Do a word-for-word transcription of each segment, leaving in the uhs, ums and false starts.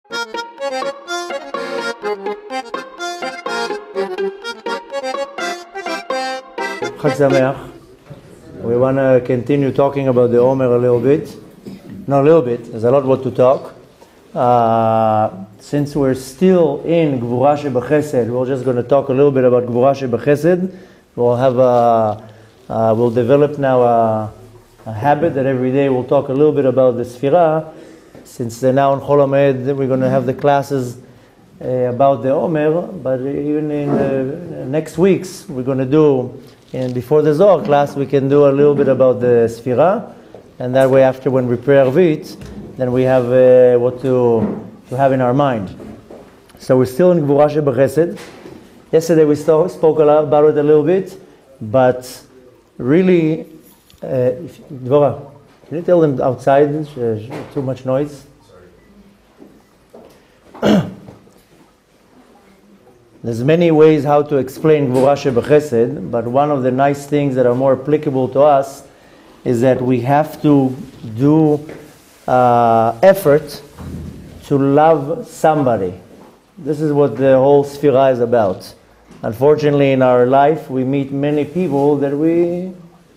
Chag Sameach. We want to continue talking about the Omer a little bit. Not a little bit, there's a lot more to talk. Uh, since we're still in Gvura Shebechesed, we're just going to talk a little bit about Gvura Shebechesed. We'll have a, uh, we'll develop now a, a habit that every day we'll talk a little bit about the Sfira. Since they're now in Chol Hamoed, we're going to have the classes uh, about the Omer, but even in uh, next weeks we're going to do, and before the Zohar class, we can do a little bit about the Sfira, and that way after when we pray Arvit, then we have uh, what to, to have in our mind. So we're still in Gvura Shebechesed. Yesterday we st- spoke a lot about it a little bit, but really, uh, if, Dvorah, can you tell them outside, uh, too much noise? Sorry. There's many ways how to explain Gvura Shebechesed, but one of the nice things that are more applicable to us is that we have to do uh, effort to love somebody. This is what the whole Sfira is about. Unfortunately, in our life, we meet many people that we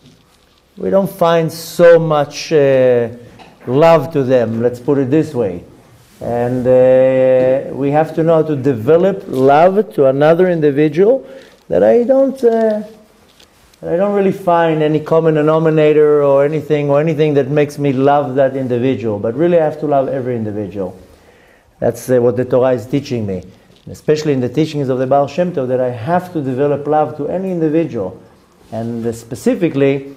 we don't find so much uh, love to them, let's put it this way. And uh, we have to know how to develop love to another individual that I don't uh, I don't really find any common denominator or anything or anything that makes me love that individual. But really I have to love every individual. That's uh, what the Torah is teaching me. Especially in the teachings of the Baal Shem Tov, that I have to develop love to any individual. And uh, specifically,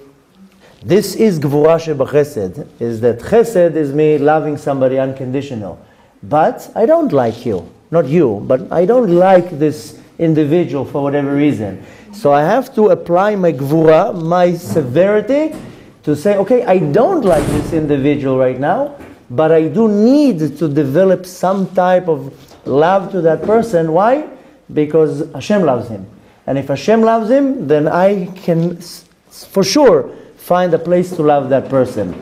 this is Gvura Shebechesed, is that Chesed is me loving somebody unconditional. But I don't like you, not you, but I don't like this individual for whatever reason. So I have to apply my Gvura, my severity, to say, okay, I don't like this individual right now, but I do need to develop some type of love to that person. Why? Because Hashem loves him. And if Hashem loves him, then I can for sure find a place to love that person.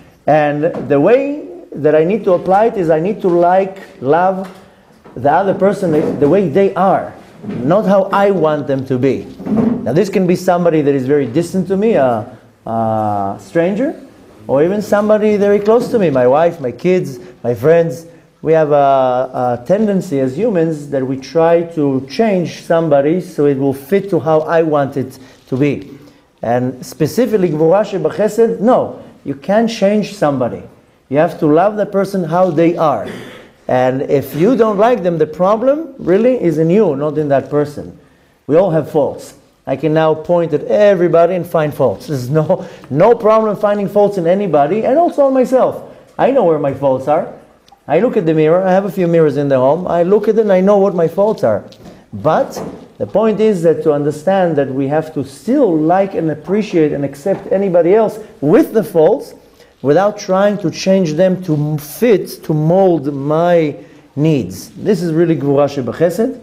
And the way that I need to apply it is I need to like, love the other person the way they are, not how I want them to be. Now this can be somebody that is very distant to me, a, a stranger, or even somebody very close to me, my wife, my kids, my friends. We have a, a tendency as humans that we try to change somebody so it will fit to how I want it to be. And specifically, Gvura Shebechesed, no, you can't change somebody. You have to love the person how they are. And if you don't like them, the problem really is in you, not in that person. We all have faults. I can now point at everybody and find faults. There's no, no problem finding faults in anybody, and also on myself. I know where my faults are. I look at the mirror, I have a few mirrors in the home, I look at it and I know what my faults are. But the point is that to understand that we have to still like and appreciate and accept anybody else with the faults, without trying to change them to fit, to mold my needs. This is really Gvura Shebechesed,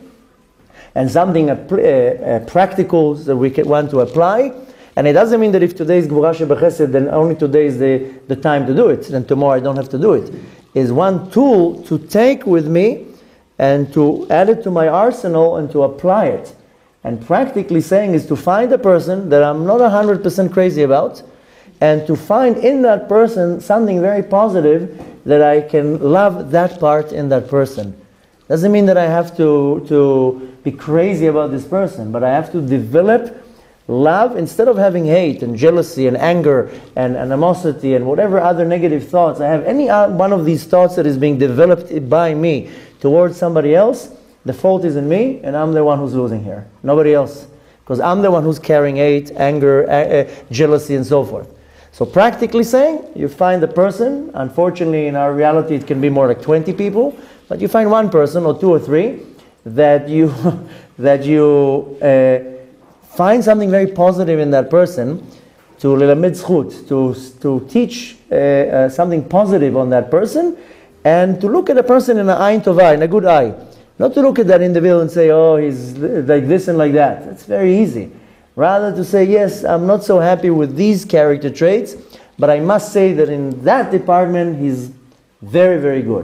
and something uh, uh, practical that we can, want to apply. And it doesn't mean that if today is Gvura Shebechesed, then only today is the, the time to do it, then tomorrow I don't have to do it. Is one tool to take with me and to add it to my arsenal and to apply it. And practically saying is to find a person that I'm not one hundred percent crazy about, and to find in that person something very positive that I can love that part in that person. Doesn't mean that I have to, to be crazy about this person, but I have to develop love instead of having hate and jealousy and anger and animosity and whatever other negative thoughts. I have any one of these thoughts that is being developed by me towards somebody else, the fault is in me and I'm the one who's losing here. Nobody else. Because I'm the one who's carrying hate, anger, uh, jealousy and so forth. So practically saying, you find a person, unfortunately in our reality it can be more like twenty people, but you find one person or two or three that you, that you uh, find something very positive in that person, to lelamed zchut, to, to teach uh, uh, something positive on that person, and to look at a person in an ayin tovah, in a good eye. Not to look at that individual and say, oh, he's like this and like that. That's very easy. Rather to say, yes, I'm not so happy with these character traits, but I must say that in that department, he's very, very good.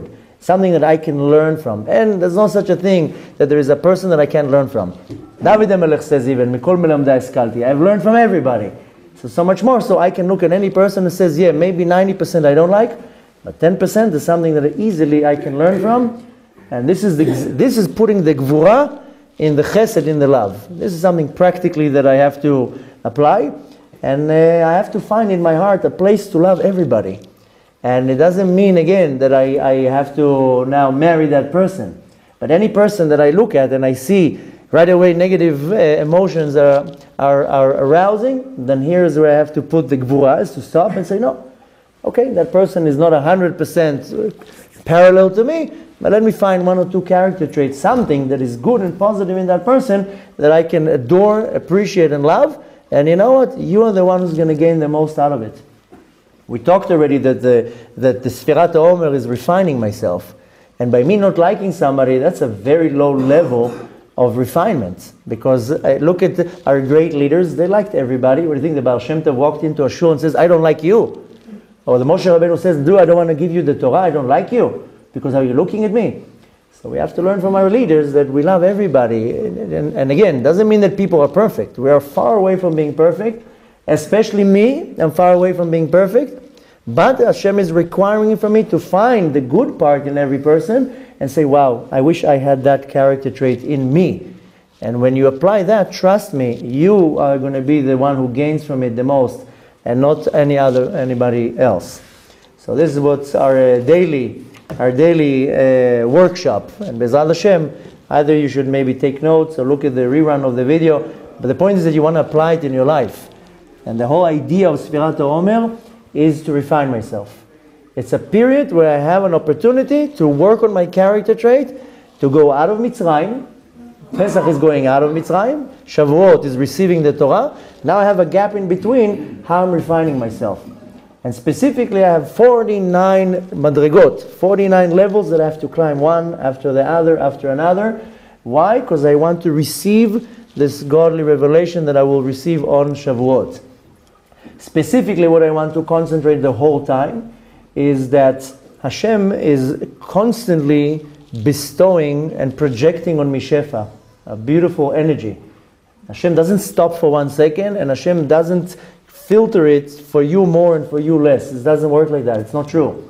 something that I can learn from. And there's no such a thing that there is a person that I can't learn from. David HaMelech says even, Mikol melamdai eskalti. I've learned from everybody. So, so much more, so I can look at any person and says, yeah, maybe ninety percent I don't like, but ten percent is something that easily I can learn from. And this is, the, this is putting the gvura in the chesed, in the love. This is something practically that I have to apply. And uh, I have to find in my heart a place to love everybody. And it doesn't mean, again, that I, I have to now marry that person. But any person that I look at and I see right away negative uh, emotions are, are, are arousing, then here's where I have to put the gvura, is to stop and say, no, okay, that person is not one hundred percent parallel to me, but let me find one or two character traits, something that is good and positive in that person that I can adore, appreciate, and love. And you know what? You are the one who's going to gain the most out of it. We talked already that the, that the Sfirat Omer is refining myself. And by me not liking somebody, that's a very low level of refinement. Because I look at the, our great leaders, they liked everybody. What do you think? The Baal Shem Tov walked into a shul and says, I don't like you. Or the Moshe Rabbeinu says, do I don't want to give you the Torah, I don't like you. Because how you're looking at me. So we have to learn from our leaders that we love everybody. And, and, and again, doesn't mean that people are perfect. We are far away from being perfect. Especially me, I'm far away from being perfect. But Hashem is requiring from me to find the good part in every person and say, wow, I wish I had that character trait in me. And when you apply that, trust me, you are going to be the one who gains from it the most and not any other, anybody else. So this is what's our uh, daily, our daily uh, workshop. And Bezal Hashem, either you should maybe take notes or look at the rerun of the video. But the point is that you want to apply it in your life. And the whole idea of Sfirat Omer is to refine myself. It's a period where I have an opportunity to work on my character trait, to go out of Mitzrayim. Pesach is going out of Mitzrayim. Shavuot is receiving the Torah. Now I have a gap in between how I'm refining myself. And specifically I have forty-nine madrigot, forty-nine levels that I have to climb one after the other after another. Why? Because I want to receive this godly revelation that I will receive on Shavuot. Specifically, what I want to concentrate the whole time is that Hashem is constantly bestowing and projecting on me Shefa, a beautiful energy. Hashem doesn't stop for one second, and Hashem doesn't filter it for you more and for you less. It doesn't work like that. It's not true.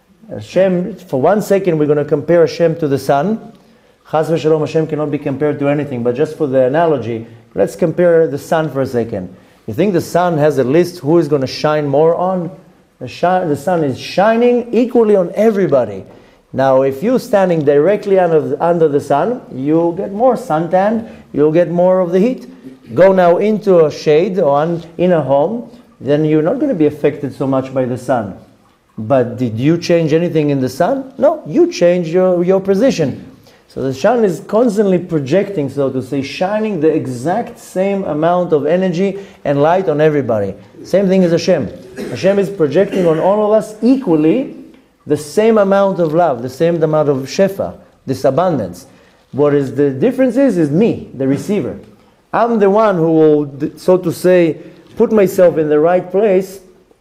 Hashem, for one second, we're going to compare Hashem to the sun. Chas v'shalom, Hashem cannot be compared to anything, but just for the analogy, let's compare the sun for a second. You think the sun has a list who is going to shine more on? The, shi- the sun is shining equally on everybody. Now, if you're standing directly under the, under the sun, you'll get more suntan, you'll get more of the heat. Go now into a shade or on, in a home, then you're not going to be affected so much by the sun. But did you change anything in the sun? No, you changed your, your position. So the sun is constantly projecting, so to say, shining the exact same amount of energy and light on everybody. Same thing as Hashem. Hashem is projecting on all of us equally the same amount of love, the same amount of shefa, this abundance. What is the difference is, is me, the receiver. I'm the one who will, so to say, put myself in the right place.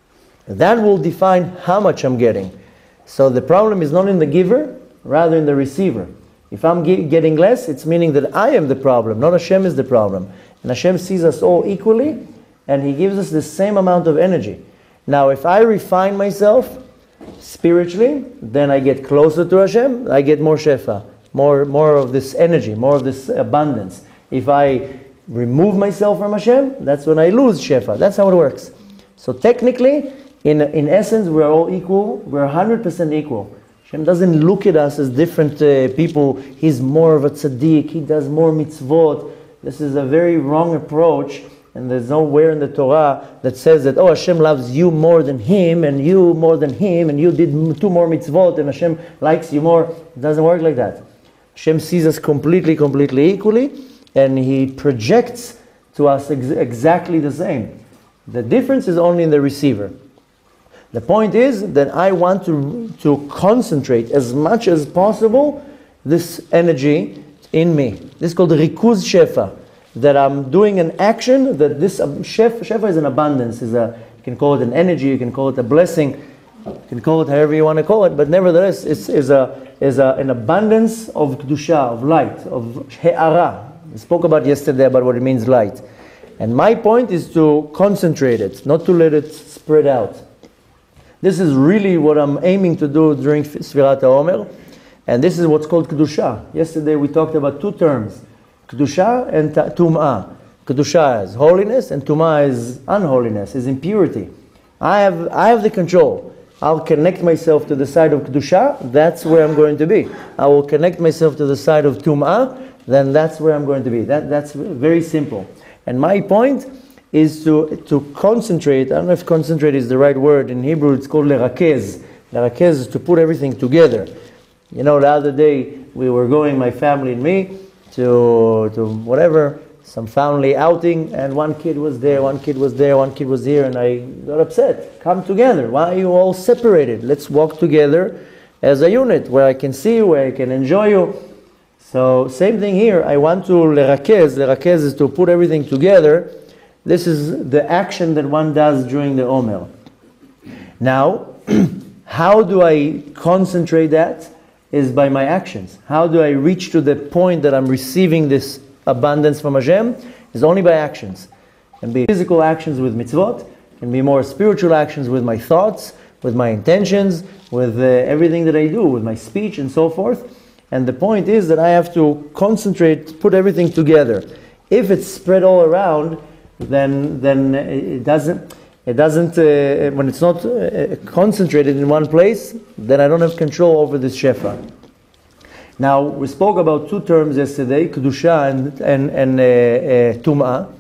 That will define how much I'm getting. So the problem is not in the giver, rather in the receiver. If I'm getting less, it's meaning that I am the problem, not Hashem is the problem. And Hashem sees us all equally, and He gives us the same amount of energy. Now, if I refine myself spiritually, then I get closer to Hashem, I get more shefa, more, more of this energy, more of this abundance. If I remove myself from Hashem, that's when I lose shefa. That's how it works. So technically, in, in essence, we're all equal, we're one hundred percent equal. Hashem doesn't look at us as different uh, people. He's more of a tzaddik. He does more mitzvot. This is a very wrong approach. And there's nowhere in the Torah that says that, oh, Hashem loves you more than him, and you more than him, and you did two more mitzvot, and Hashem likes you more. It doesn't work like that. Hashem sees us completely, completely equally, and He projects to us ex- exactly the same. The difference is only in the receiver. The point is that I want to, to concentrate as much as possible this energy in me. This is called Rikuz Shefa. That I'm doing an action, that this um, shef, Shefa is an abundance. Is a, you can call it an energy, you can call it a blessing. You can call it however you want to call it, but nevertheless, it's is a is a, an abundance of kedusha, of light, of he'ara. We spoke about yesterday about what it means light. And my point is to concentrate it, not to let it spread out. This is really what I'm aiming to do during Sfirat HaOmer. And this is what's called kedusha. Yesterday we talked about two terms, kedusha and tum'ah. Kedusha is holiness and tum'ah is unholiness, is impurity. I have, I have the control. I'll connect myself to the side of kedusha, that's where I'm going to be. I will connect myself to the side of tum'ah, then that's where I'm going to be. That, that's very simple. And my point is to, to concentrate. I don't know if concentrate is the right word. In Hebrew it's called lerakez. Lerakez is to put everything together. You know, the other day we were going, my family and me, to, to whatever, some family outing, and one kid was there, one kid was there, one kid was here, and I got upset. Come together. Why are you all separated? Let's walk together as a unit, where I can see you, where I can enjoy you. So, same thing here. I want to lerakez. Lerakez is to put everything together. This is the action that one does during the Omer. Now, how do I concentrate that? Is by my actions. How do I reach to the point that I'm receiving this abundance from Hashem? Is only by actions. It can be physical actions with mitzvot, it can be more spiritual actions with my thoughts, with my intentions, with uh, everything that I do, with my speech and so forth. And the point is that I have to concentrate, put everything together. If it's spread all around, then then it doesn't, it doesn't uh, when it's not uh, concentrated in one place, then I don't have control over this shefa. Now, we spoke about two terms yesterday, kedusha and, and, and uh, uh, tum'ah.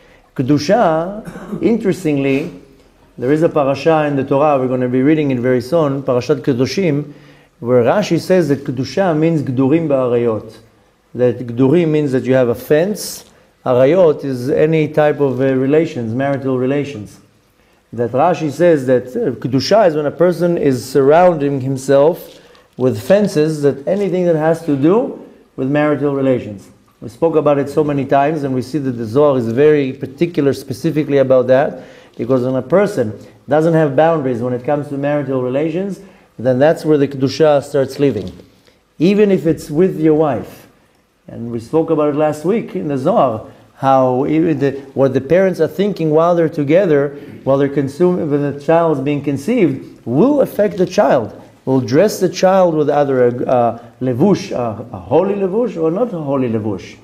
Kedusha, interestingly, there is a parasha in the Torah, we're going to be reading it very soon, Parashat Kedoshim, where Rashi says that kedusha means gdurim ba'arayot. That gdurim means that you have a fence. Arayot is any type of uh, relations, marital relations. That Rashi says that uh, kedusha is when a person is surrounding himself with fences, that anything that has to do with marital relations. We spoke about it so many times, and we see that the Zohar is very particular specifically about that, because when a person doesn't have boundaries when it comes to marital relations, then that's where the kedusha starts living. Even if it's with your wife. And we spoke about it last week in the Zohar, how even the, what the parents are thinking while they're together, while they're consuming, when the child is being conceived, will affect the child. Will dress the child with either a uh, levush, uh, a holy levush, or not a holy levush.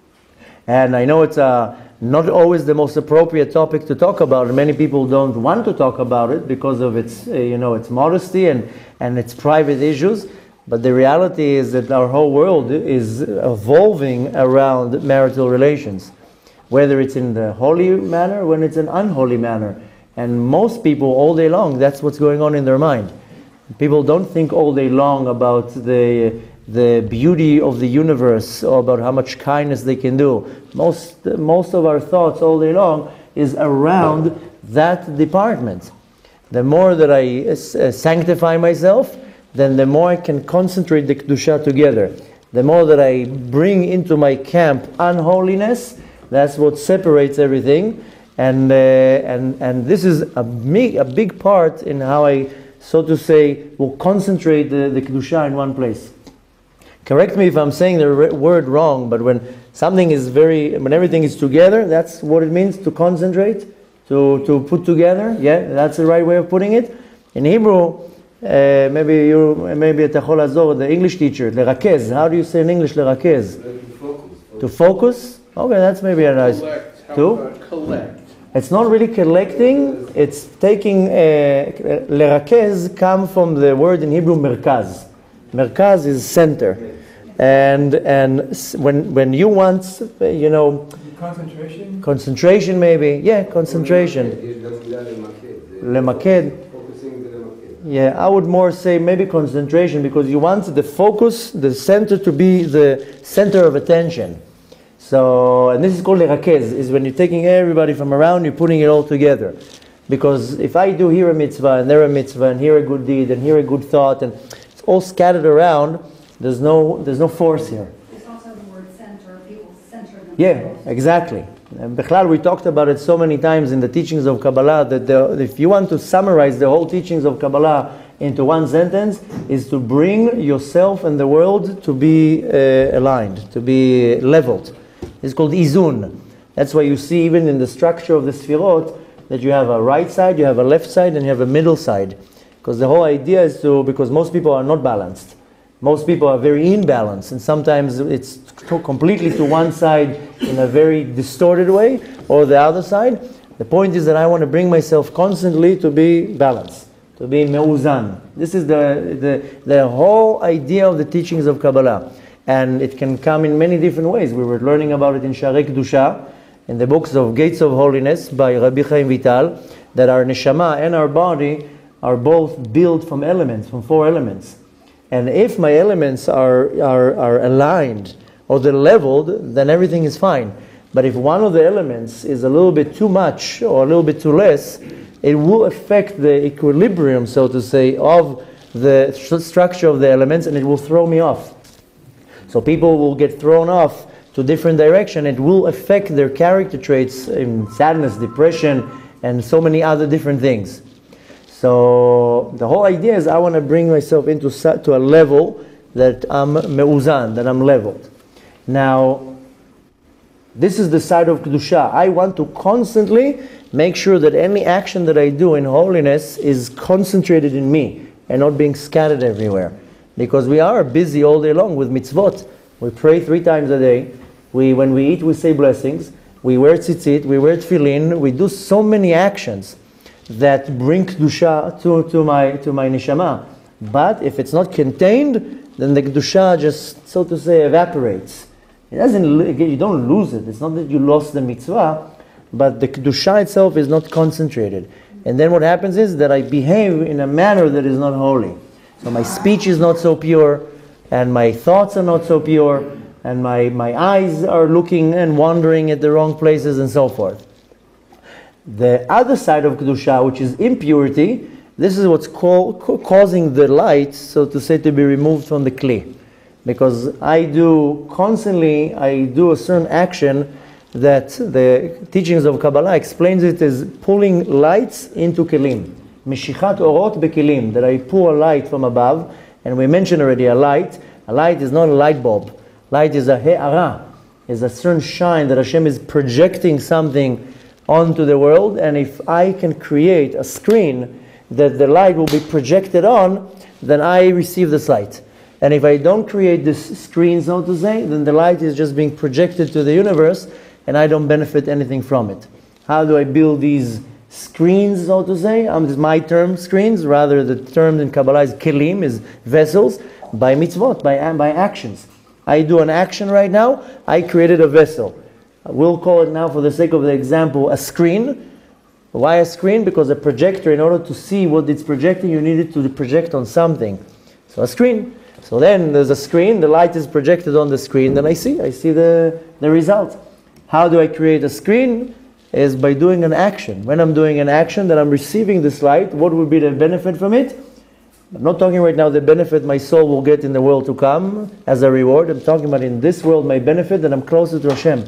And I know it's uh, not always the most appropriate topic to talk about, and many people don't want to talk about it because of its, uh, you know, its modesty and, and its private issues. But the reality is that our whole world is evolving around marital relations, whether it's in the holy manner or when it's an unholy manner. And most people, all day long, that's what's going on in their mind. People don't think all day long about the the beauty of the universe or about how much kindness they can do. Most most of our thoughts all day long is around that department. The more that I uh, sanctify myself, then the more I can concentrate the kedusha together. The more that I bring into my camp unholiness, that's what separates everything. And uh, and and this is a big a big part in how I, so to say, will concentrate the, the kedusha in one place. Correct me if I'm saying the re- word wrong, but when something is very, when everything is together, that's what it means to concentrate, to to put together. Yeah, that's the right way of putting it. In Hebrew, uh, maybe you, maybe at Techol Azor, the English teacher, lerakez. How do you say in English lerakez? To focus. To focus? Okay, that's maybe a nice. Collect. How to about collect? It's not really collecting, it's taking, uh, lerakez come from the word in Hebrew merkaz. Merkaz is center. And and when when you want, you know, Concentration? concentration maybe, yeah, concentration. Lemaked. Yeah, I would more say maybe concentration, because you want the focus, the center, to be the center of attention. So, and this is called lerakez, is when you're taking everybody from around, you're putting it all together. Because if I do here a mitzvah, and there a mitzvah, and here a good deed, and here a good thought, and it's all scattered around, there's no there's no force here. There's also the word center, people center themselves. Yeah, exactly. And Bechlal, we talked about it so many times in the teachings of Kabbalah that the, if you want to summarize the whole teachings of Kabbalah into one sentence, is to bring yourself and the world to be uh, aligned, to be leveled. It's called izun. That's why you see even in the structure of the Sfirot that you have a right side, you have a left side, and you have a middle side. Because the whole idea is to, because most people are not balanced. Most people are very imbalanced, and sometimes it's to completely to one side in a very distorted way, or the other side. The point is that I want to bring myself constantly to be balanced, to be me'uzan. This is the, the, the whole idea of the teachings of Kabbalah. And it can come in many different ways. We were learning about it in Sharei Kedusha, in the books of Gates of Holiness by Rabbi Chaim Vital, that our neshama and our body are both built from elements, from four elements. And if my elements are, are, are aligned or they're leveled, then everything is fine. But if one of the elements is a little bit too much or a little bit too less, it will affect the equilibrium, so to say, of the st- structure of the elements, and it will throw me off. So people will get thrown off to different direction. It will affect their character traits in sadness, depression, and so many other different things. So the whole idea is I want to bring myself into to a level that I'm me'uzan, that I'm leveled. Now, this is the side of Kedusha. I want to constantly make sure that any action that I do in holiness is concentrated in me and not being scattered everywhere. Because we are busy all day long with mitzvot. We pray three times a day. We, when we eat, we say blessings. We wear tzitzit, we wear tefillin. We do so many actions that bring Kedusha to, to, my, to my neshama. But if it's not contained, then the Kedusha just, so to say, evaporates. It doesn't, you don't lose it. It's not that you lost the mitzvah, but the Kedusha itself is not concentrated. And then what happens is that I behave in a manner that is not holy. So my speech is not so pure, and my thoughts are not so pure, and my, my eyes are looking and wandering at the wrong places and so forth. The other side of Kedusha, which is impurity, this is what's called, causing the light, so to say, to be removed from the kli. Because I do constantly, I do a certain action that the teachings of Kabbalah explains it as pulling lights into kelim. Meshichat orot bekelim, that I pull a light from above. And we mentioned already a light. A light is not a light bulb. Light is a he'ara, is a certain shine that Hashem is projecting something onto the world. And if I can create a screen that the light will be projected on, then I receive this light. And if I don't create this screen, so to say, then the light is just being projected to the universe and I don't benefit anything from it. How do I build these screens, so to say? Um, this is my term, screens. Rather, the term in Kabbalah is kelim, is vessels, by mitzvot, by, by actions. I do an action right now, I created a vessel. We'll call it now, for the sake of the example, a screen. Why a screen? Because a projector, in order to see what it's projecting, you need it to project on something. So a screen. So then there's a screen, the light is projected on the screen, then I see, I see the, the result. How do I create a screen? Is by doing an action. When I'm doing an action, then I'm receiving this light. What will be the benefit from it? I'm not talking right now the benefit my soul will get in the world to come as a reward. I'm talking about in this world my benefit, that I'm closer to Hashem.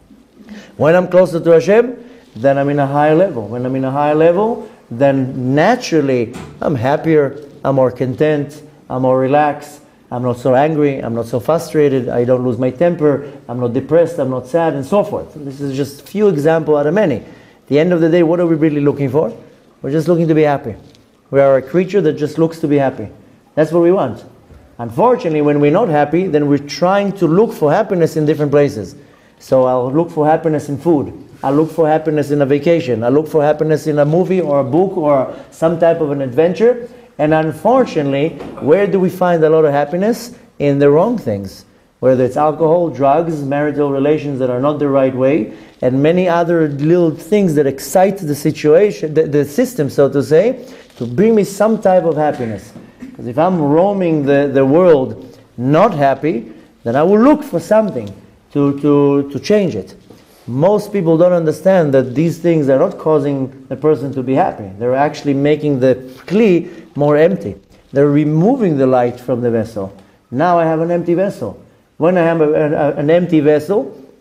When I'm closer to Hashem, then I'm in a higher level. When I'm in a higher level, then naturally I'm happier, I'm more content, I'm more relaxed, I'm not so angry, I'm not so frustrated, I don't lose my temper, I'm not depressed, I'm not sad, and so forth. This is just a few examples out of many. At the end of the day, what are we really looking for? We're just looking to be happy. We are a creature that just looks to be happy. That's what we want. Unfortunately, when we're not happy, then we're trying to look for happiness in different places. So I'll look for happiness in food. I'll look for happiness in a vacation. I'll look for happiness in a movie or a book or some type of an adventure. And unfortunately, where do we find a lot of happiness? In the wrong things. Whether it's alcohol, drugs, marital relations that are not the right way, and many other little things that excite the situation, the, the system, so to say, to bring me some type of happiness. Because if I'm roaming the, the world not happy, then I will look for something to, to, to change it. Most people don't understand that these things are not causing the person to be happy. They're actually making the kli more empty. They're removing the light from the vessel. Now I have an empty vessel. When I have a, a, an empty vessel,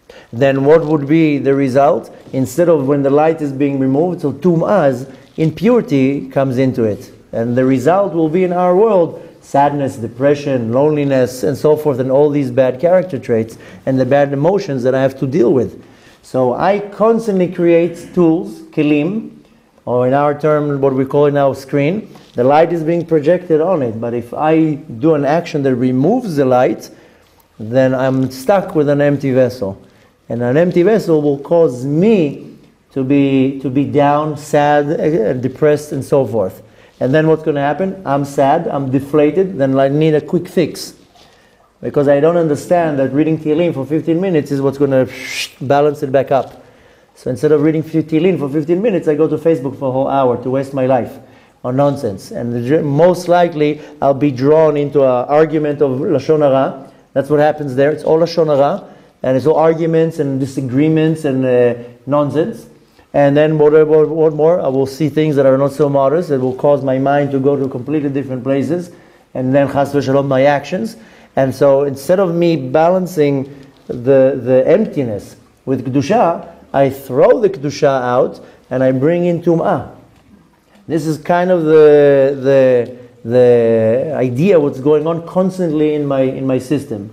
then what would be the result? Instead of when the light is being removed, so tum'az, impurity comes into it. And the result will be in our world sadness, depression, loneliness, and so forth, and all these bad character traits and the bad emotions that I have to deal with. So I constantly create tools, kelim, or in our term, what we call it now, screen. The light is being projected on it, but if I do an action that removes the light, then I'm stuck with an empty vessel. And an empty vessel will cause me to be, to be down, sad, depressed, and so forth. And then what's going to happen? I'm sad, I'm deflated, then I need a quick fix. Because I don't understand that reading Tehillim for fifteen minutes is what's going to balance it back up. So instead of reading Tehillim for fifteen minutes, I go to Facebook for a whole hour to waste my life on nonsense. And most likely, I'll be drawn into an argument of Lashon Hara. That's what happens there. It's all Lashon Hara. And it's all arguments and disagreements and uh, nonsense. And then what, what, what more? I will see things that are not so modest, that will cause my mind to go to completely different places. And then chas v'shalom, my actions. And so instead of me balancing the, the emptiness with Kedusha, I throw the Kedusha out and I bring in Tum'ah. This is kind of the, the, the idea what's going on constantly in my, in my system.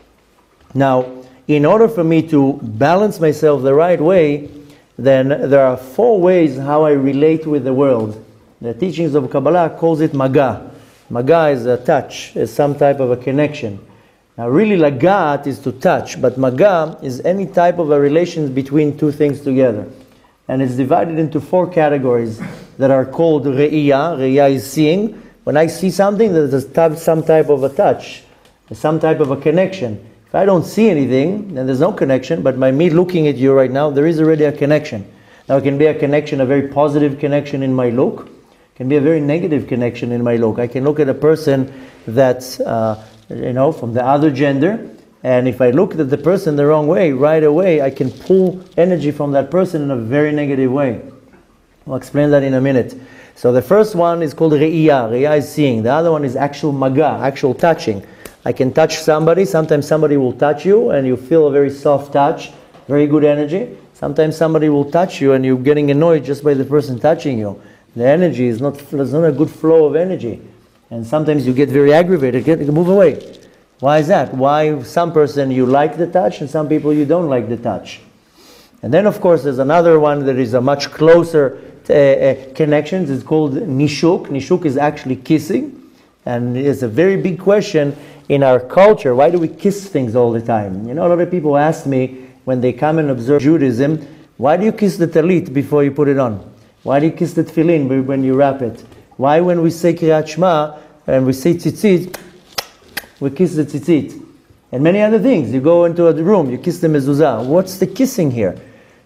Now, in order for me to balance myself the right way, then there are four ways how I relate with the world. The teachings of Kabbalah calls it Maga. Maga is a touch, is some type of a connection. Now really Lagat is to touch, but Maga is any type of a relation between two things together. And it's divided into four categories that are called Re'iyah. Re'iyah is seeing. When I see something, there's some type of a touch, some type of a connection. If I don't see anything, then there's no connection, but by me looking at you right now, there is already a connection. Now it can be a connection, a very positive connection in my look. It can be a very negative connection in my look. I can look at a person that's, uh, you know, from the other gender, and if I look at the person the wrong way, right away, I can pull energy from that person in a very negative way. I'll explain that in a minute. So the first one is called Re'iyah. Re'iyah is seeing. The other one is actual Maga, actual touching. I can touch somebody. Sometimes somebody will touch you and you feel a very soft touch, very good energy. Sometimes somebody will touch you and you're getting annoyed just by the person touching you. The energy is not, there's not a good flow of energy. And sometimes you get very aggravated, get, move away. Why is that? Why some person you like the touch and some people you don't like the touch? And then of course there's another one that is a much closer uh, uh, connection. It's called Nishuk. Nishuk is actually kissing. And it's a very big question in our culture. Why do we kiss things all the time? You know, a lot of people ask me when they come and observe Judaism, why do you kiss the talit before you put it on? Why do you kiss the tefillin when you wrap it? Why when we say Kriyat Shema and we say tzitzit, we kiss the tzitzit? And many other things. You go into a room, you kiss the mezuzah. What's the kissing here?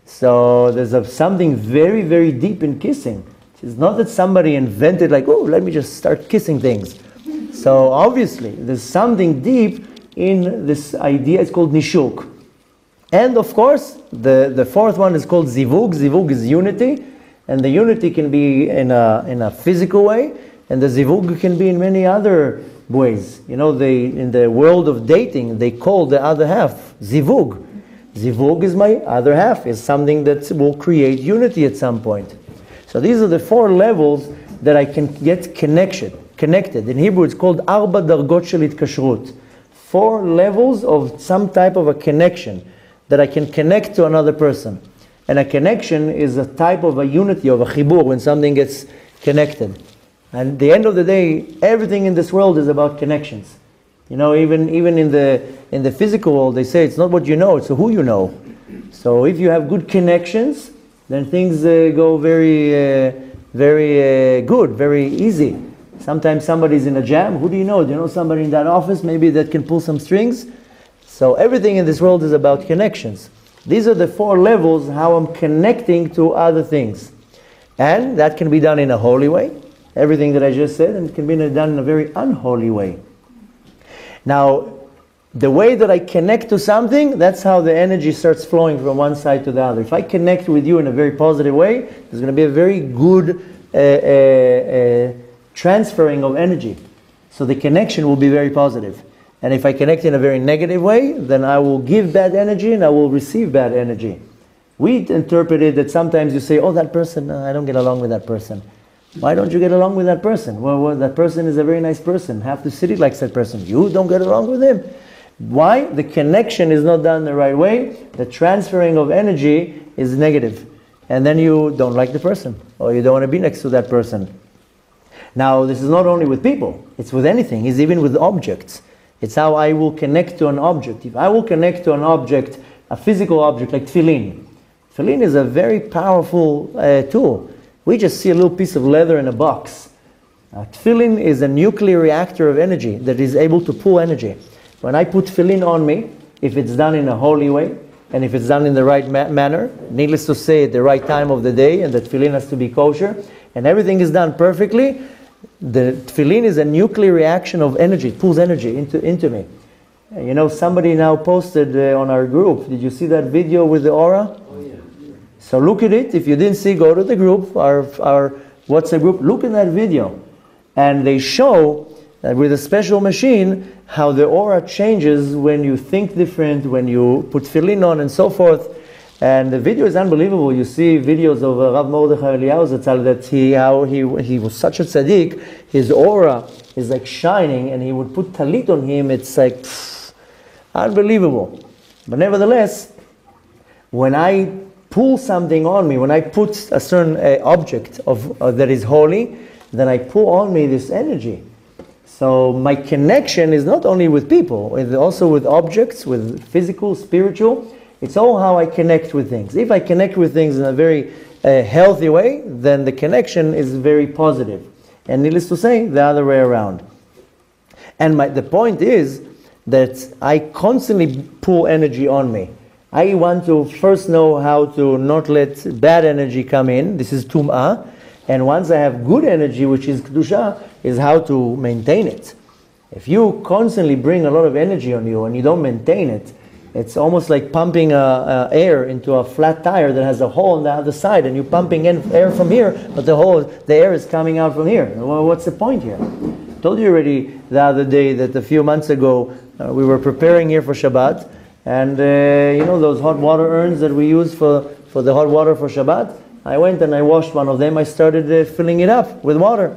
So there's a, something very, very deep in kissing. It's not that somebody invented like, oh, let me just start kissing things. So obviously, there's something deep in this idea. It's called Nishuk. And of course, the, the fourth one is called Zivug. Zivug is unity. And the unity can be in a, in a physical way. And the Zivug can be in many other ways. You know, they, in the world of dating, they call the other half Zivug. Zivug is my other half. Is something that will create unity at some point. So these are the four levels that I can get connection. Connected. In Hebrew it's called Arba Dargot Shel Hitkashrut. Four levels of some type of a connection that I can connect to another person. And a connection is a type of a unity, of a chibur, when something gets connected. And at the end of the day, everything in this world is about connections. You know, even, even in the, in the physical world, they say it's not what you know, it's who you know. So if you have good connections, then things uh, go very, uh, very uh, good, very easy. Sometimes somebody's in a jam. Who do you know? Do you know somebody in that office maybe that can pull some strings? So everything in this world is about connections. These are the four levels how I'm connecting to other things. And that can be done in a holy way. Everything that I just said, and it can be done in a very unholy way. Now, the way that I connect to something, that's how the energy starts flowing from one side to the other. If I connect with you in a very positive way, there's going to be a very good uh, uh, uh, transferring of energy. So the connection will be very positive. And if I connect in a very negative way, then I will give bad energy and I will receive bad energy. We interpret it that sometimes you say, oh, that person, uh, I don't get along with that person. Why don't you get along with that person? Well, well, that person is a very nice person. Half the city likes that person. You don't get along with him. Why? The connection is not done the right way. The transferring of energy is negative. And then you don't like the person, or you don't want to be next to that person. Now, this is not only with people. It's with anything. It's even with objects. It's how I will connect to an object. If I will connect to an object, a physical object like tefillin. Tefillin is a very powerful uh, tool. We just see a little piece of leather in a box. Uh, tefillin is a nuclear reactor of energy that is able to pull energy. When I put tefillin on me, if it's done in a holy way, and if it's done in the right ma manner, needless to say, at the right time of the day, and the tefillin has to be kosher, and everything is done perfectly, the tefillin is a nuclear reaction of energy. It pulls energy into, into me. You know, somebody now posted uh, on our group, did you see that video with the aura? Oh, yeah. So look at it. If you didn't see, go to the group, our, our WhatsApp group, look at that video. And they show that with a special machine, how the aura changes when you think different, when you put tefillin on and so forth. And the video is unbelievable. You see videos of uh, Rav Mordechai Eliyahu Zatzal that he, how he, he was such a tzaddik, his aura is like shining, and he would put talit on him. It's like, pff, unbelievable. But nevertheless, when I pull something on me, when I put a certain uh, object of, uh, that is holy, then I pull on me this energy. So my connection is not only with people, it's also with objects, with physical, spiritual. It's all how I connect with things. If I connect with things in a very uh, healthy way, then the connection is very positive. And needless to say, the other way around. And my, the point is that I constantly pull energy on me. I want to first know how to not let bad energy come in. This is tum'ah. And once I have good energy, which is kedusha, is how to maintain it. If you constantly bring a lot of energy on you and you don't maintain it, it's almost like pumping uh, uh, air into a flat tire that has a hole on the other side, and you're pumping in air from here, but the hole, the air is coming out from here. Well, what's the point here? I told you already the other day that a few months ago uh, we were preparing here for Shabbat, and uh, you know those hot water urns that we use for, for the hot water for Shabbat? I went and I washed one of them. I started uh, filling it up with water.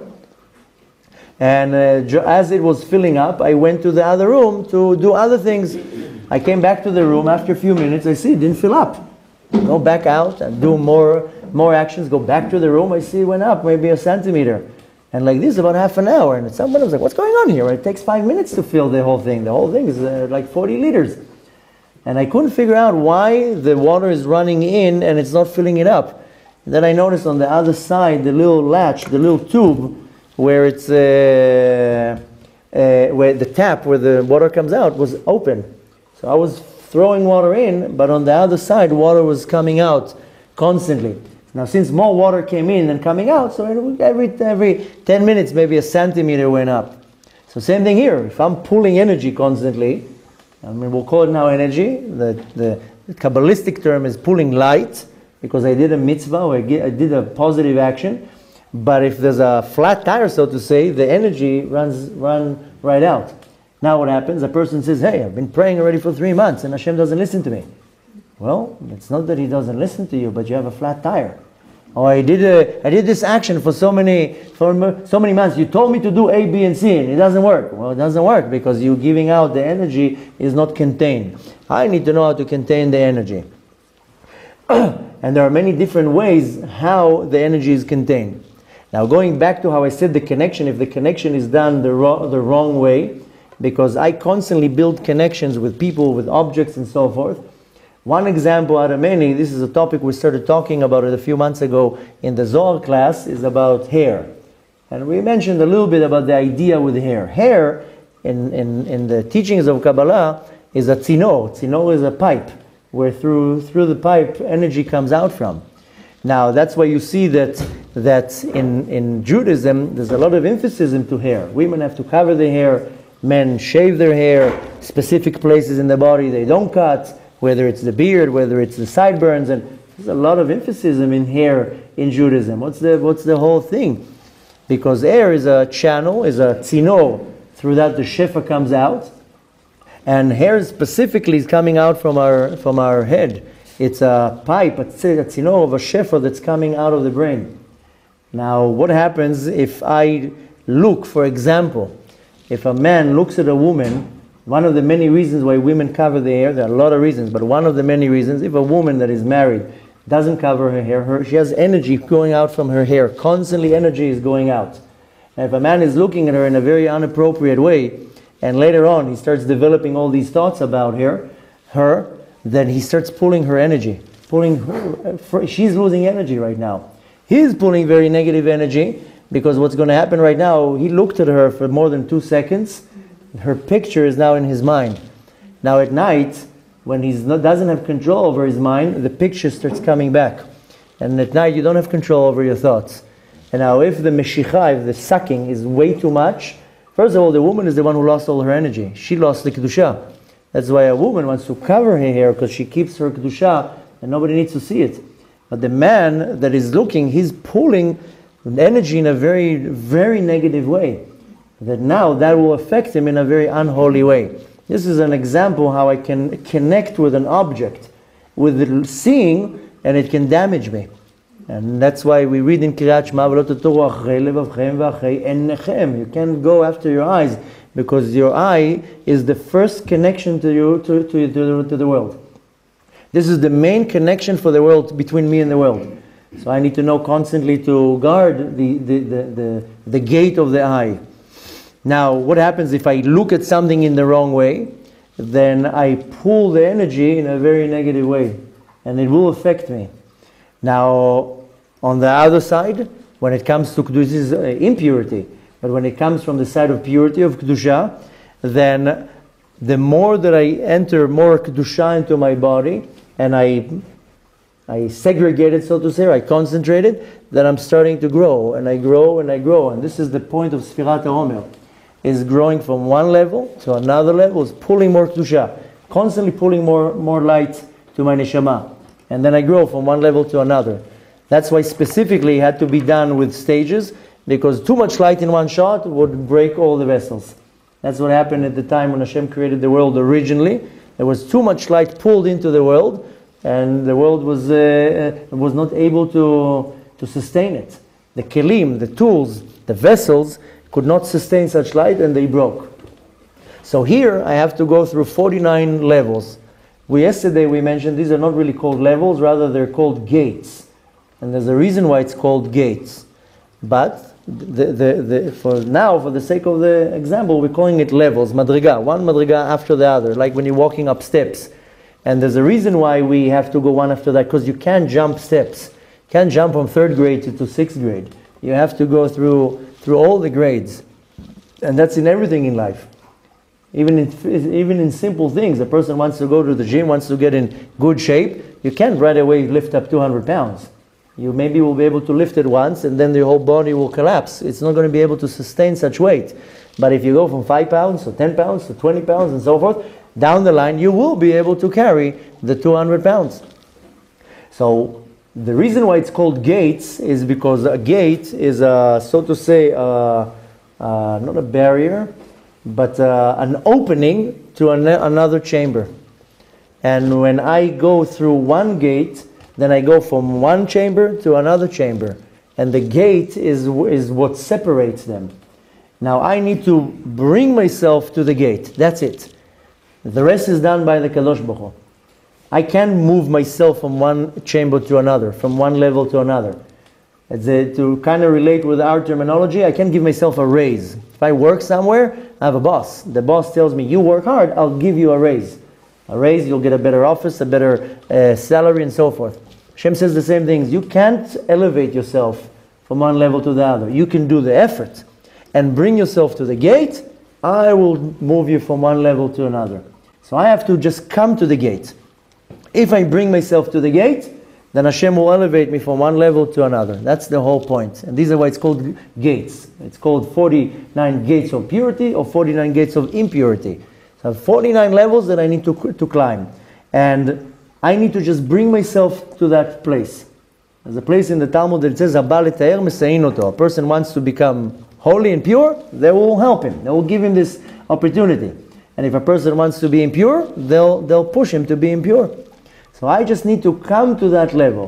And uh, as it was filling up, I went to the other room to do other things. I came back to the room after a few minutes. I see it didn't fill up. Go back out and do more more actions. Go back to the room. I see it went up maybe a centimeter. And like this about half an hour. And someone was like, what's going on here? It takes five minutes to fill the whole thing. The whole thing is uh, like forty liters. And I couldn't figure out why the water is running in and it's not filling it up. And then I noticed on the other side, the little latch, the little tube, where it's uh, uh, where the tap where the water comes out was open. So I was throwing water in, but on the other side, water was coming out constantly. Now, since more water came in than coming out, so every every ten minutes, maybe a centimeter went up. So same thing here. If I'm pulling energy constantly, I mean, we'll call it now energy. The, the, the Kabbalistic term is pulling light, because I did a mitzvah, or I did a positive action. But if there's a flat tire, so to say, the energy runs run right out. Now what happens? A person says, hey, I've been praying already for three months and Hashem doesn't listen to me. Well, it's not that He doesn't listen to you, but you have a flat tire. Oh, I did a, I did this action for so many for so many months. You told me to do A, B, and C, and it doesn't work. Well, it doesn't work because you giving out the energy is not contained. I need to know how to contain the energy. And there are many different ways how the energy is contained. Now, going back to how I said the connection, if the connection is done the, ro the wrong way, because I constantly build connections with people, with objects, and so forth. One example out of many, this is a topic we started talking about it a few months ago in the Zohar class, is about hair. And we mentioned a little bit about the idea with hair. Hair, in, in, in the teachings of Kabbalah, is a tzino. Tzino is a pipe, where through, through the pipe energy comes out from. Now, that's why you see that, that in, in Judaism, there's a lot of emphasis into hair. Women have to cover their hair. Men shave their hair, specific places in the body they don't cut, whether it's the beard, whether it's the sideburns, and there's a lot of emphasis in hair in Judaism. What's the, what's the whole thing? Because hair is a channel, is a tzino, through that the shefa comes out, And hair specifically is coming out from our from our head. It's a pipe, a tzino of a shefa that's coming out of the brain. Now, what happens if I look, for example, if a man looks at a woman, one of the many reasons why women cover their hair, there are a lot of reasons, but one of the many reasons, if a woman that is married doesn't cover her hair, her, she has energy going out from her hair. Constantly energy is going out. And if a man is looking at her in a very inappropriate way, and later on he starts developing all these thoughts about her, her, then he starts pulling her energy. Pulling her, she's losing energy right now. He's pulling very negative energy, because what's going to happen right now, he looked at her for more than two seconds, her picture is now in his mind. Now at night, when he doesn't have control over his mind, the picture starts coming back. And at night you don't have control over your thoughts. And now if the meshicha, if the sucking is way too much, first of all, the woman is the one who lost all her energy. She lost the kedusha. That's why a woman wants to cover her hair, because she keeps her kedusha and nobody needs to see it. But the man that is looking, he's pulling energy in a very, very negative way. That now that will affect him in a very unholy way. This is an example how I can connect with an object, with the seeing, and it can damage me. And that's why we read in Kriyat Shema, you can't go after your eyes, because your eye is the first connection to you to, to, to, to the world. This is the main connection for the world, between me and the world. So I need to know constantly to guard the, the, the, the, the gate of the eye. Now, what happens if I look at something in the wrong way? Then I pull the energy in a very negative way, and it will affect me. Now, on the other side, when it comes to this is uh, impurity, but when it comes from the side of purity of kedusha, then the more that I enter more kedusha into my body, and I I segregate it, so to say, or I concentrate it, then I'm starting to grow, and I grow, and I grow. And this is the point of Sfirat Omer, is growing from one level to another level, is pulling more kedusha, constantly pulling more, more light to my neshama. And then I grow from one level to another. That's why specifically it had to be done with stages, because too much light in one shot would break all the vessels. That's what happened at the time when Hashem created the world originally. There was too much light pulled into the world, and the world was uh, was not able to to sustain it. The kelim, the tools, the vessels could not sustain such light, and they broke. So here I have to go through forty-nine levels. We yesterday we mentioned these are not really called levels, rather they're called gates, and there's a reason why it's called gates. But the, the, the, for now, for the sake of the example, we're calling it levels, madriga, one madriga after the other, like when you're walking up steps. And there's a reason why we have to go one after that, because you can't jump steps. You can't jump from third grade to, to sixth grade. You have to go through through all the grades. And that's in everything in life. Even in, even in simple things. A person wants to go to the gym, wants to get in good shape. You can't right away lift up two hundred pounds. You maybe will be able to lift it once, and then the whole body will collapse. It's not going to be able to sustain such weight. But if you go from five pounds to ten pounds to twenty pounds and so forth, down the line you will be able to carry the two hundred pounds. So the reason why it's called gates is because a gate is, a, so to say, a, a, not a barrier, but a, an opening to an, another chamber. And when I go through one gate, then I go from one chamber to another chamber. And the gate is, is what separates them. Now I need to bring myself to the gate. That's it. The rest is done by the Kadosh Baruch Hu. I can't move myself from one chamber to another, from one level to another. It's a, to kind of relate with our terminology, I can't give myself a raise. If I work somewhere, I have a boss. The boss tells me, you work hard, I'll give you a raise. A raise, you'll get a better office, a better uh, salary, and so forth. Hashem says the same things. You can't elevate yourself from one level to the other. You can do the effort and bring yourself to the gate. I will move you from one level to another. So I have to just come to the gate. If I bring myself to the gate, then Hashem will elevate me from one level to another. That's the whole point. And these are why it's called gates. It's called forty-nine gates of purity or forty-nine gates of impurity. So I have forty-nine levels that I need to, to climb. And I need to just bring myself to that place. There's a place in the Talmud that it says, a person wants to become holy and pure, they will help him. They will give him this opportunity. And if a person wants to be impure, they'll, they'll push him to be impure. So I just need to come to that level.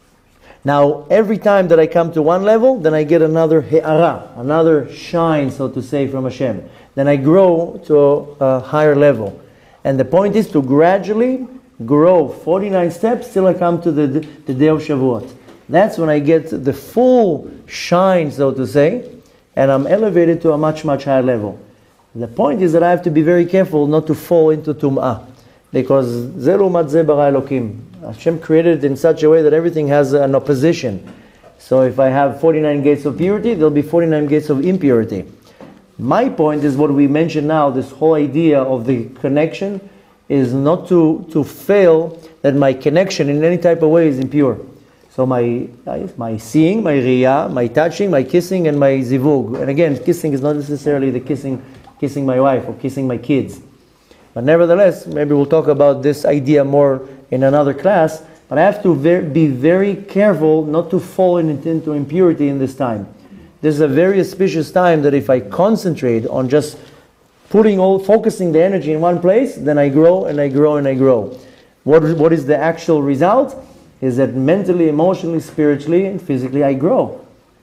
Now, every time that I come to one level, then I get another he'ara, another shine, so to say, from Hashem. Then I grow to a higher level. And the point is to gradually grow forty-nine steps till I come to the, the day of Shavuot. That's when I get the full shine, so to say, and I'm elevated to a much, much higher level. The point is that I have to be very careful not to fall into tum'ah, because ze l'umat ze bara Elokim. Hashem created it in such a way that everything has an opposition. So if I have forty-nine gates of purity, there'll be forty-nine gates of impurity. My point is what we mentioned now, this whole idea of the connection is not to, to fail that my connection in any type of way is impure. So my, my seeing, my riyah, my touching, my kissing, and my zivug. And again, kissing is not necessarily the kissing kissing my wife or kissing my kids. But nevertheless, maybe we'll talk about this idea more in another class, but I have to ver- be very careful not to fall in, into impurity in this time. This is a very auspicious time that if I concentrate on just putting all, focusing the energy in one place, then I grow and I grow and I grow. What, what is the actual result? Is that mentally, emotionally, spiritually, and physically I grow.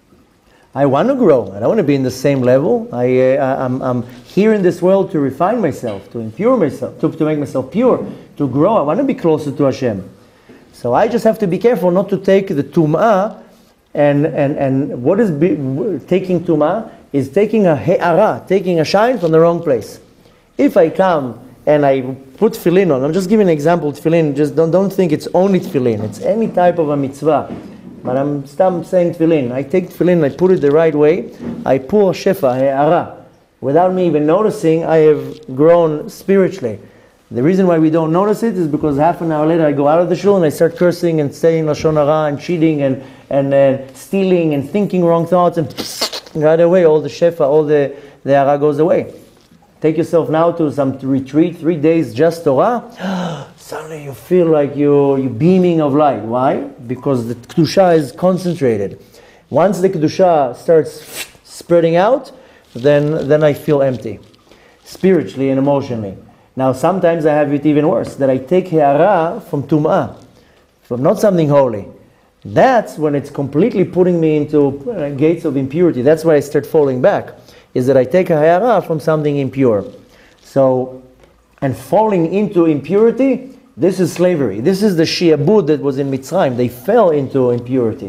I want to grow. I don't want to be in the same level. I, uh, I'm, I'm here in this world to refine myself, to impure myself, to, to make myself pure, to grow. I want to be closer to Hashem. So I just have to be careful not to take the tum'ah, and, and, and what is be, taking tum'ah is taking a he'ara, taking a shine from the wrong place. If I come and I put tefillin on, I'm just giving an example, tefillin, just don't, don't think it's only tefillin, it's any type of a mitzvah. But I'm still saying tefillin. I take tefillin, I put it the right way, I pour shefa, he'ara. Without me even noticing, I have grown spiritually. The reason why we don't notice it is because half an hour later I go out of the shul and I start cursing and saying lashon hara and cheating and, and uh, stealing and thinking wrong thoughts, and right away all the shefa, all the, the hara goes away. Take yourself now to some retreat, three days just Torah. Suddenly you feel like you're, you're beaming of light. Why? Because the kedusha is concentrated. Once the kedusha starts spreading out, then, then I feel empty, spiritually and emotionally. Now sometimes I have it even worse, that I take he'ara from tum'ah, from not something holy. That's when it's completely putting me into uh, gates of impurity. That's why I start falling back, is that I take a he'ara from something impure. So, and falling into impurity, this is slavery. This is the shi'abud that was in Mitzrayim. They fell into impurity.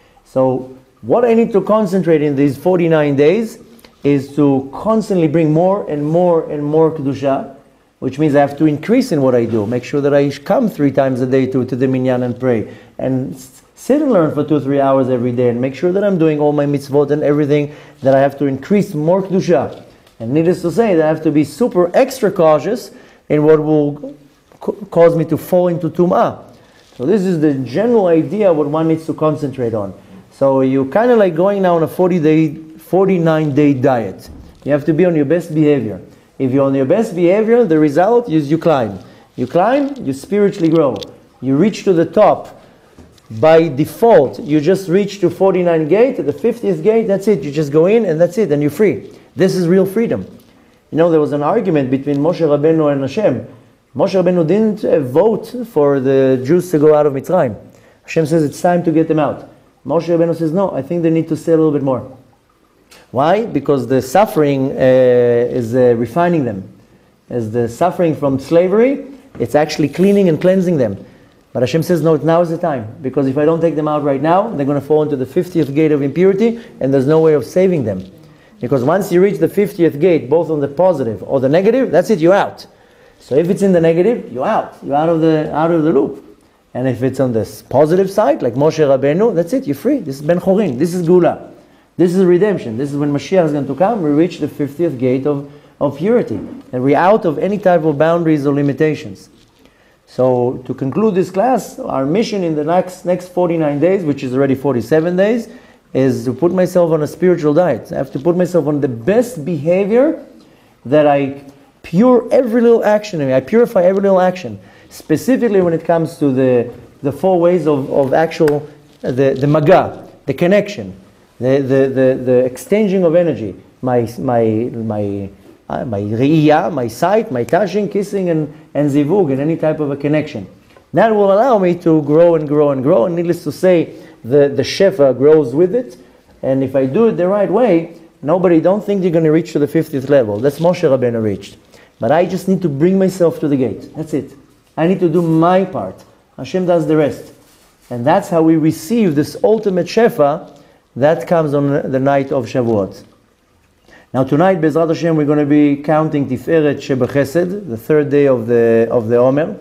So what I need to concentrate in these forty-nine days is to constantly bring more and more and more kedusha, which means I have to increase in what I do. Make sure that I come three times a day to, to the minyan and pray. And sit and learn for two, three hours every day. And make sure that I'm doing all my mitzvot and everything, that I have to increase more kedusha. And needless to say, that I have to be super extra cautious in what will cause me to fall into tum'ah. So this is the general idea what one needs to concentrate on. So you're kind of like going now on a forty-day, forty-nine day diet. You have to be on your best behavior. If you're on your best behavior, the result is you climb. You climb, you spiritually grow. You reach to the top. By default, you just reach to forty-nine gate, the fiftieth gate, that's it. You just go in and that's it, and you're free. This is real freedom. You know, there was an argument between Moshe Rabbeinu and Hashem. Moshe Rabbeinu didn't uh, vote for the Jews to go out of Mitzrayim. Hashem says it's time to get them out. Moshe Rabbeinu says, no, I think they need to stay a little bit more. Why? Because the suffering uh, is uh, refining them. As the suffering from slavery, it's actually cleaning and cleansing them. But Hashem says, no, now is the time. Because if I don't take them out right now, they're going to fall into the fiftieth gate of impurity, and there's no way of saving them. Because once you reach the fiftieth gate, both on the positive or the negative, that's it, you're out. So if it's in the negative, you're out. You're out of the out of the loop. And if it's on this positive side, like Moshe Rabbeinu, that's it, you're free. This is Ben Chorin. This is Gula. This is redemption. This is when Mashiach is going to come. We reach the fiftieth gate of, of purity. And we're out of any type of boundaries or limitations. So to conclude this class, our mission in the next, next forty-nine days, which is already forty-seven days, is to put myself on a spiritual diet. I have to put myself on the best behavior that I pure every little action in me. I purify every little action. Specifically when it comes to the, the four ways of, of actual, uh, the, the maga, the connection, the, the, the, the exchanging of energy, my, my, my uh, my re'iyah, my sight, my touching, kissing, and, and zivug, and any type of a connection. That will allow me to grow and grow and grow, and needless to say, the, the shefa grows with it, and if I do it the right way, nobody, don't think you're going to reach to the fiftieth level. That's Moshe Rabbeinu reached. But I just need to bring myself to the gate. That's it. I need to do my part. Hashem does the rest. And that's how we receive this ultimate shefa that comes on the night of Shavuot. Now tonight, Bezrat Hashem, we're going to be counting Tiferet Shebechesed, the third day of the of the Omer.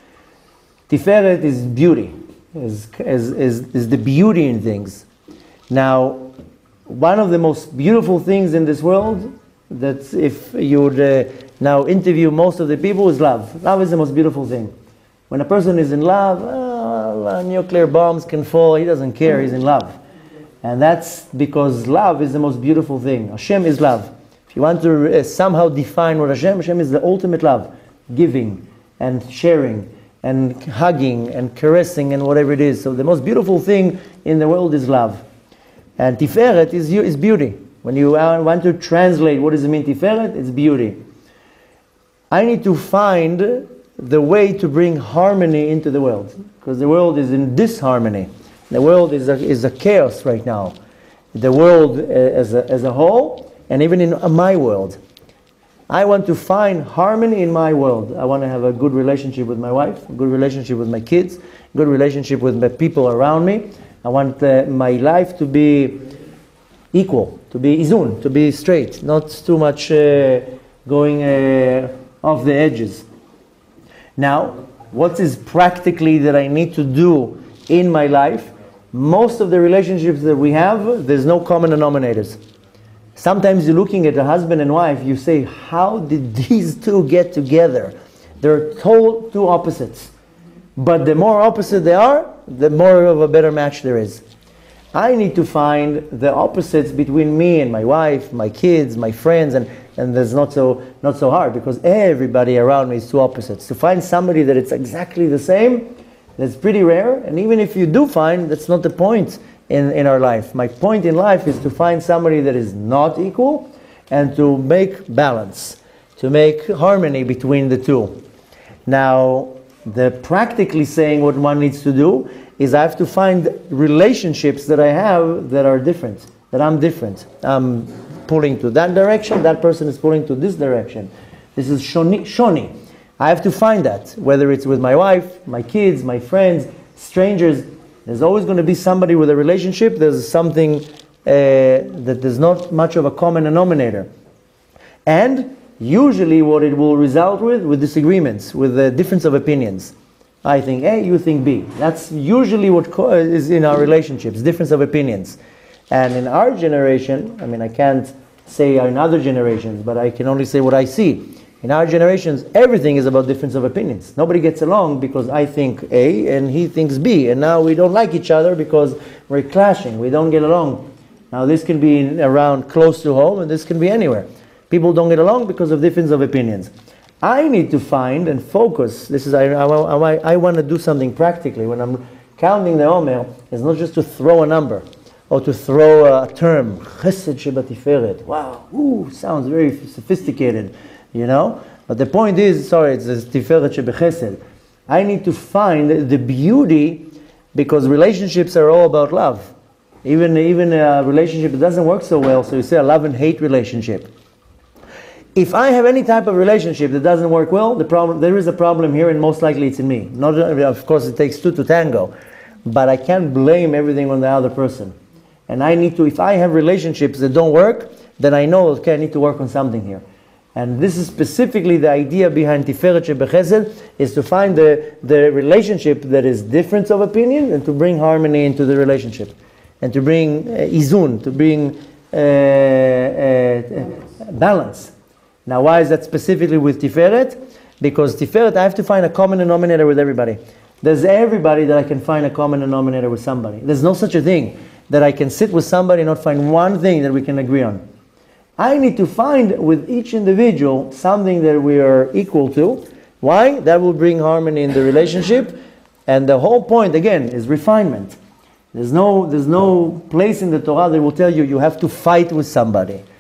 Tiferet is beauty, is, is, is, is the beauty in things. Now, one of the most beautiful things in this world, that if you would uh, now interview most of the people, is love. Love is the most beautiful thing. When a person is in love, oh, nuclear bombs can fall, he doesn't care, he's in love. And that's because love is the most beautiful thing. Hashem is love. If you want to uh, somehow define what Hashem, Hashem is the ultimate love. Giving and sharing and hugging and caressing and whatever it is. So the most beautiful thing in the world is love. And Tiferet is, is beauty. When you want to translate what does it mean Tiferet, it's beauty. I need to find the way to bring harmony into the world. Because the world is in disharmony. The world is a, is a chaos right now. The world as a, as a whole, and even in my world. I want to find harmony in my world. I want to have a good relationship with my wife, a good relationship with my kids, a good relationship with the people around me. I want uh, my life to be equal, to be izun, to be straight, not too much uh, going uh, off the edges. Now, what is practically that I need to do in my life? Most of the relationships that we have, there's no common denominators. Sometimes you're looking at a husband and wife, you say, how did these two get together? They're total two opposites. But the more opposite they are, the more of a better match there is. I need to find the opposites between me and my wife, my kids, my friends, and, and that's not so, not so hard because everybody around me is two opposites. To find somebody that it's exactly the same, that's pretty rare, and even if you do find, that's not the point in, in our life. My point in life is to find somebody that is not equal and to make balance, to make harmony between the two. Now, the practically saying what one needs to do is I have to find relationships that I have that are different, that I'm different. I'm pulling to that direction, that person is pulling to this direction. This is shoni. shoni. I have to find that, whether it's with my wife, my kids, my friends, strangers. There's always going to be somebody with a relationship. There's something uh, that there's not much of a common denominator. And usually what it will result with, with disagreements, with a difference of opinions. I think A, you think B. That's usually what co- is in our relationships, difference of opinions. And in our generation, I mean, I can't say in other generations, but I can only say what I see. In our generations, everything is about difference of opinions. Nobody gets along because I think A and he thinks B. And now we don't like each other because we're clashing. We don't get along. Now this can be in, around close to home and this can be anywhere. People don't get along because of difference of opinions. I need to find and focus. This is I, I, I, I want to do something practically. When I'm counting the Omer, it's not just to throw a number or to throw a term. Chesed shebatiferet. Wow, ooh, sounds very sophisticated. You know, but the point is, sorry, it's Tiferet Shebechesed. I need to find the beauty because relationships are all about love. Even even a relationship that doesn't work so well, so you say a love and hate relationship. If I have any type of relationship that doesn't work well, the problem there is a problem here, and most likely it's in me. Not, of course, it takes two to tango, but I can't blame everything on the other person. And I need to, if I have relationships that don't work, then I know, okay, I need to work on something here. And this is specifically the idea behind Tiferet Shebechesed, is to find the, the relationship that is difference of opinion and to bring harmony into the relationship. And to bring uh, izun, to bring uh, uh, balance. Now why is that specifically with Tiferet? Because Tiferet, I have to find a common denominator with everybody. There's everybody that I can find a common denominator with somebody. There's no such a thing that I can sit with somebody and not find one thing that we can agree on. I need to find with each individual something that we are equal to. Why? That will bring harmony in the relationship. And the whole point, again, is refinement. There's no, there's no place in the Torah that will tell you you have to fight with somebody.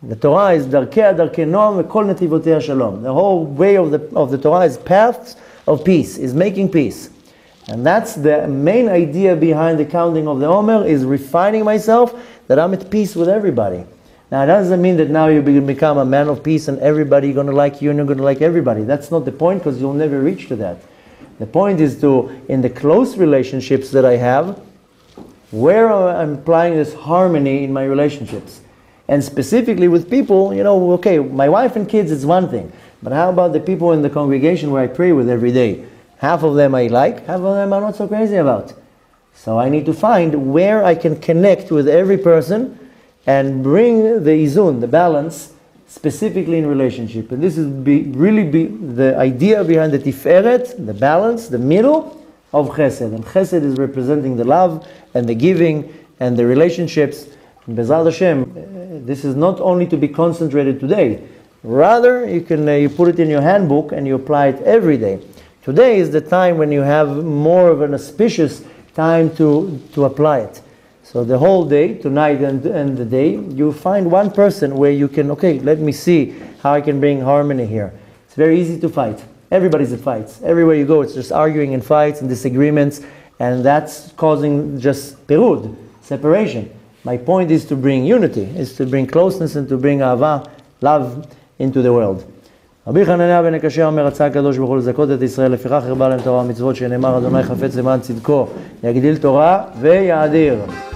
The Torah is darkei darkei noam v'kol netivotei shalom. The whole way of the, of the Torah is paths of peace, is making peace. And that's the main idea behind the counting of the Omer, is refining myself that I'm at peace with everybody. Now, it doesn't mean that now you become a man of peace and everybody going to like you and you're going to like everybody. That's not the point, because you'll never reach to that. The point is to, in the close relationships that I have, where I'm applying this harmony in my relationships. And specifically with people, you know, okay, my wife and kids is one thing. But how about the people in the congregation where I pray with every day? Half of them I like, half of them I'm not so crazy about. So I need to find where I can connect with every person and bring the izun, the balance, specifically in relationship. And this is be, really be the idea behind the tiferet, the balance, the middle of chesed. And chesed is representing the love and the giving and the relationships. And Bezrat Hashem, this is not only to be concentrated today. Rather, you can uh, you put it in your handbook and you apply it every day. Today is the time when you have more of an auspicious time to, to apply it. So the whole day, tonight and, and the day, you find one person where you can, okay, let me see how I can bring harmony here. It's very easy to fight. Everybody's at fights. Everywhere you go, it's just arguing and fights and disagreements, and that's causing just pirud, separation. My point is to bring unity, is to bring closeness and to bring ahava, love into the world. רבי חנניה בן הקשיא אומר, רצה הקדוש ברוך הוא לזכות את ישראל, לפיכך הרבה להם תורה ומצוות, שנאמר אדוני חפץ למען צדקו, יגדיל תורה ויאדיר.